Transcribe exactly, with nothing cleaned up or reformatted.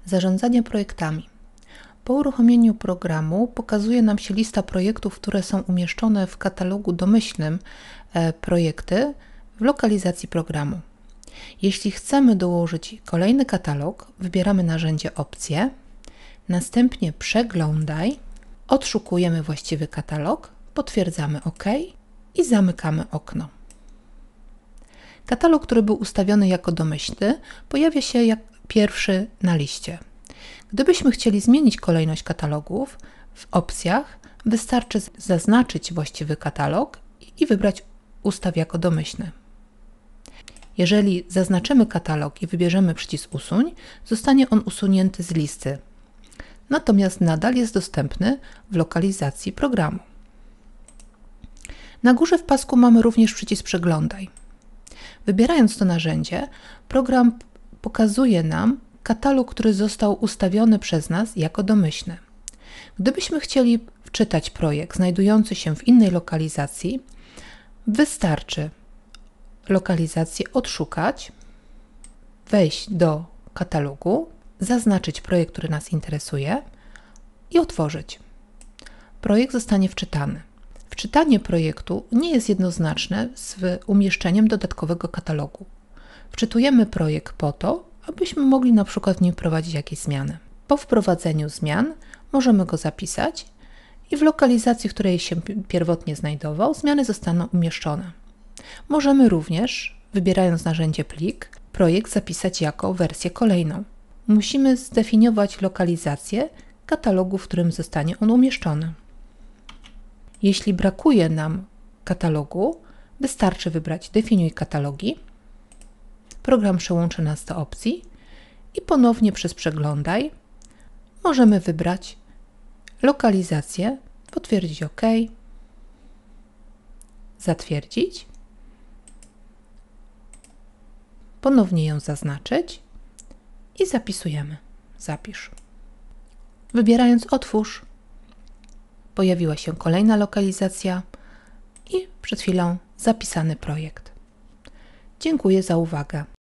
Zarządzanie projektami. Po uruchomieniu programu pokazuje nam się lista projektów, które są umieszczone w katalogu domyślnym e, projekty w lokalizacji programu. Jeśli chcemy dołożyć kolejny katalog, wybieramy narzędzie Opcje, następnie Przeglądaj, odszukujemy właściwy katalog, potwierdzamy OK i zamykamy okno. Katalog, który był ustawiony jako domyślny, pojawia się jak pierwszy na liście. Gdybyśmy chcieli zmienić kolejność katalogów, w opcjach wystarczy zaznaczyć właściwy katalog i wybrać Ustaw jako domyślny. Jeżeli zaznaczymy katalog i wybierzemy przycisk Usuń, zostanie on usunięty z listy. Natomiast nadal jest dostępny w lokalizacji programu. Na górze w pasku mamy również przycisk Przeglądaj. Wybierając to narzędzie, program pokazuje nam katalog, który został ustawiony przez nas jako domyślny. Gdybyśmy chcieli wczytać projekt znajdujący się w innej lokalizacji, wystarczy lokalizację odszukać, wejść do katalogu, zaznaczyć projekt, który nas interesuje i otworzyć. Projekt zostanie wczytany. Wczytanie projektu nie jest jednoznaczne z umieszczeniem dodatkowego katalogu. Wczytujemy projekt po to, abyśmy mogli na przykład w nim wprowadzić jakieś zmiany. Po wprowadzeniu zmian możemy go zapisać i w lokalizacji, w której się pierwotnie znajdował, zmiany zostaną umieszczone. Możemy również, wybierając narzędzie Plik, projekt zapisać jako wersję kolejną. Musimy zdefiniować lokalizację katalogu, w którym zostanie on umieszczony. Jeśli brakuje nam katalogu, wystarczy wybrać Definiuj katalogi. Program przełączy nas do opcji i ponownie przez Przeglądaj możemy wybrać lokalizację, potwierdzić OK, zatwierdzić, ponownie ją zaznaczyć i zapisujemy. Zapisz. Wybierając Otwórz, pojawiła się kolejna lokalizacja i przed chwilą zapisany projekt. Dziękuję za uwagę.